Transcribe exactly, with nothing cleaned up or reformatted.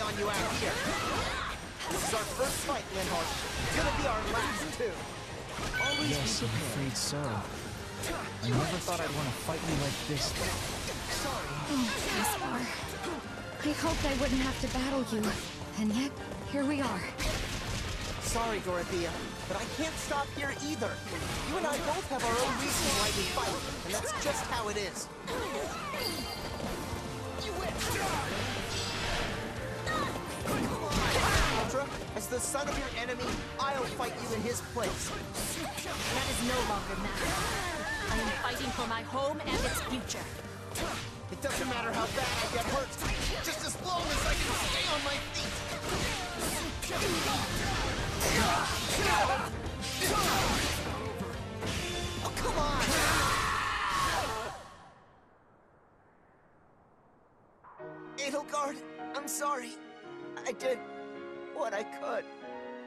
on you out here. This is our first fight, Lindhorst. It's gonna be our last, too. Always Yes, be I'm prepared. afraid so. I never thought I'd want to fight you like this, though. Sorry. Oh, Caspar. I hoped I wouldn't have to battle you. And yet, here we are. Sorry, Dorothea, but I can't stop here either. You and I both have our own reasons why we fight, and that's just how it is. Ultra, as the son of your enemy, I'll fight you in his place. That is no longer matter. I am fighting for my home and its future. It doesn't matter how bad I get hurt, just as long as I can stay on my feet. Oh, come on! Edelgard, I'm sorry. I did what I could.